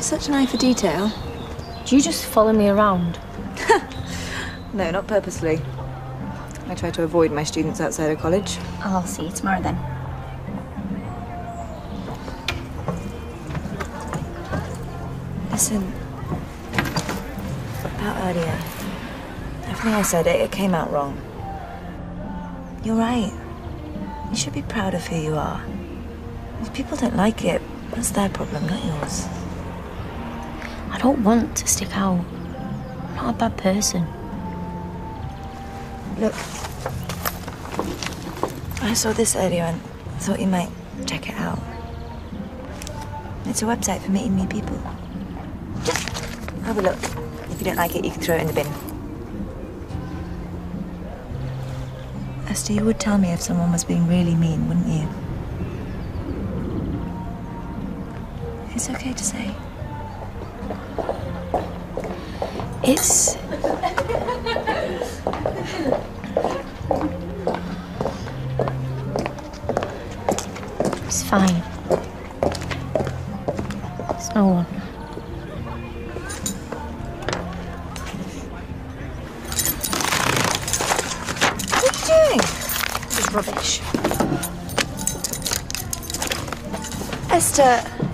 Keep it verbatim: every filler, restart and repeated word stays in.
You're such an eye for detail. Do you just follow me around? No, not purposely. I try to avoid my students outside of college. I'll see you tomorrow then. Listen, about earlier, everything I said, it, it came out wrong. You're right. You should be proud of who you are. If people don't like it, that's their problem, not yours. I don't want to stick out. I'm not a bad person. Look, I saw this earlier and thought you might check it out. It's a website for meeting new people. Just have a look. If you don't like it, you can throw it in the bin. Esther, you would tell me if someone was being really mean, wouldn't you? It's okay to say. It's... It's fine. It's no one. What are you doing? This is rubbish. Esther...